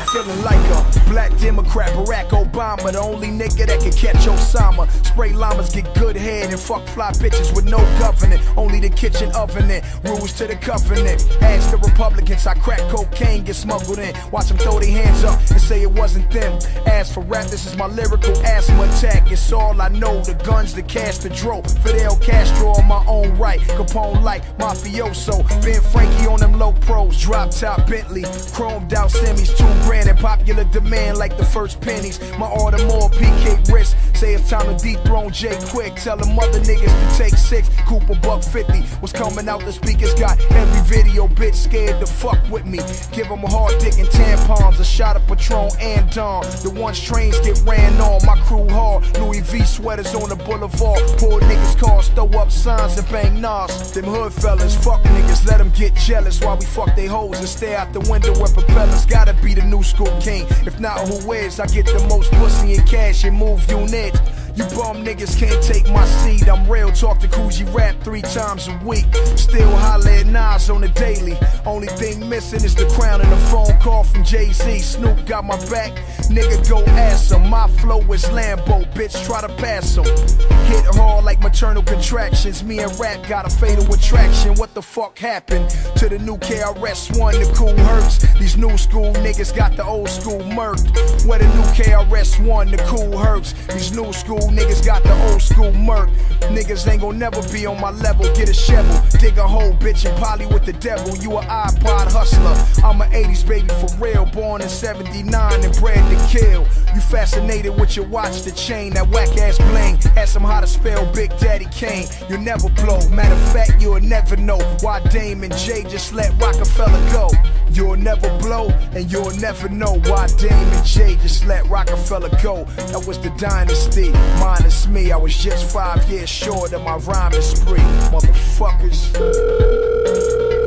feeling like a black Democrat, Barack Obama, the only nigga that can catch Osama. Spray llamas, get good head, and fuck fly bitches with no government. Only the kitchen oven it, rules to the covenant. Ask the Republicans how crack cocaine gets smuggled in. Watch them throw their hands up and say it wasn't them. As for rap, this is my lyrical asthma attack. It's all I know, the guns, the cash, the dro. Fidel Castro on my own right, Capone like mafioso. Ben Frankie on them low pros, drop top Bentley, chromed out semis, $2 grand in popular demand like the first pennies. My Audemars PK wrist, say it's time to dethrone Jay quick. Tell them other niggas to take 6, Cooper $150. Was coming out, the speakers got every video, bitch scared to fuck with me. Give them a hard dick and tampons, a shot of Patron and Dawn. The ones trains get ran on, my crew hard. Louis V sweaters on the boulevard, poor niggas cars, throw up signs and bang nas. Them hood fellas, fuck niggas, let them get jealous while we fuck they hoes and stare out the window with propellers. Gotta be the new school king, if not who is? I get the most pussy and cash and move units. You bum niggas can't take my seat. I'm real, talk to Coogee rap 3 times a week. Still holla at Nas on the daily. Only thing missing is the crown and a phone call from Jay-Z. Snoop got my back, nigga go ask him. My flow is Lambo, bitch try to pass him. Hit hard like maternal contractions. Me and rap got a fatal attraction. What the fuck happened to the new KRS-One, the cool hurts? These new school niggas got the old school murked. Where the new KRS-One, the cool hurts? These new school niggas got the old school murk. Niggas ain't gon' never be on my level. Get a shovel, dig a hole, bitch, and poly with the devil. You a iPod hustler, I'm an 80s baby for real. Born in 79 and bred to kill. You fascinated with your watch, the chain, that whack ass bling. Ask him how to spell Big Daddy Kane. You'll never blow, matter of fact, you'll never know why Dame and Jay just let Rockefeller go. You'll never blow, and you'll never know why Dame and Jay just let Rockefeller go. That was the dynasty, minus me. I was just 5 years short of my rhyming spree, motherfuckers.